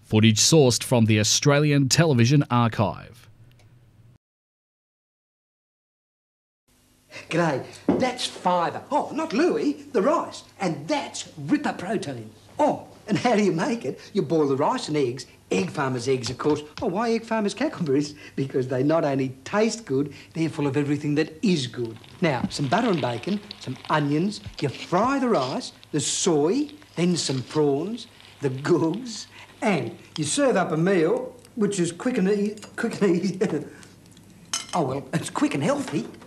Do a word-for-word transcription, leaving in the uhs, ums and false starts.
Footage sourced from the Australian Television Archive. G'day, that's fibre. Oh, not Louis, the rice. And that's Ripper protein. Oh, and how do you make it? You boil the rice and eggs. Egg farmers' eggs, of course. Oh, why egg farmers' cucumbers? Because they not only taste good, they're full of everything that is good. Now, some butter and bacon, some onions. You fry the rice, the soy, then some prawns, the googs, and you serve up a meal which is quick and easy. Quick and easy. Oh, well, it's quick and healthy.